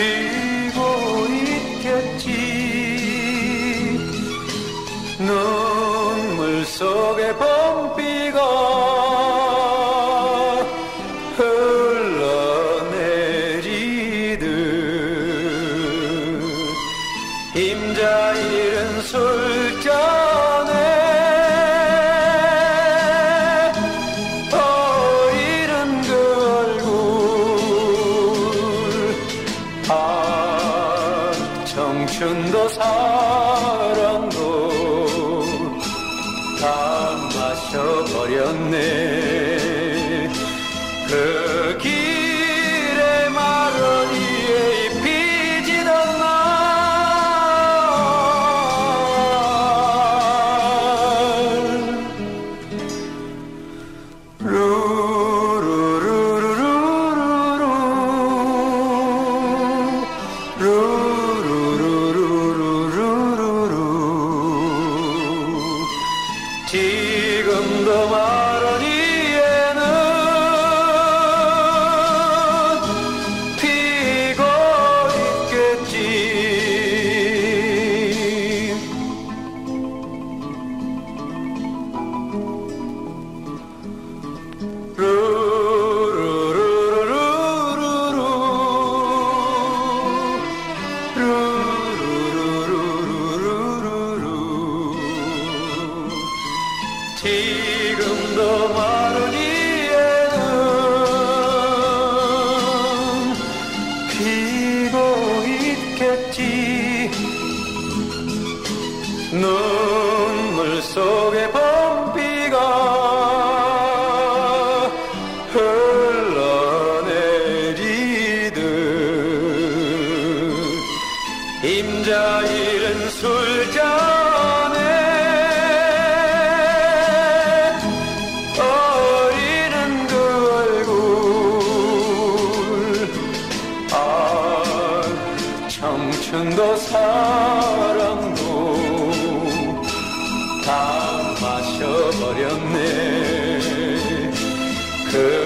피고 있겠지. 눈물 속에 봄비가 흘러내리듯 임자 잃은 술잔에 어이른 그 얼굴, 아 청춘도 사랑도 다 마셔버렸네. 그 길에 마른 이에 피지던 날 지금도 마른 이에는 피고 있겠지. 지금도 마른 이에는 피고 있겠지. 눈물 속에 봄비가 흘러내리듯 임자 잃은 술잔에 어리는 그 얼굴, 아 청춘도 사랑도 다 마셔버렸네. 그